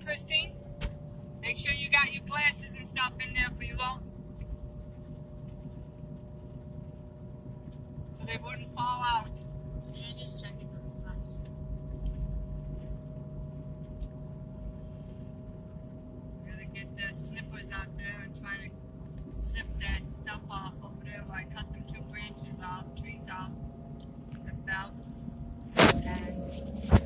Christine? Make sure you got your glasses and stuff in there for your loan. So they wouldn't fall out. Yeah, just check it real fast. Gotta get the snippers out there and try to snip that stuff off over there where I cut them 2 branches off, trees off, that fell. And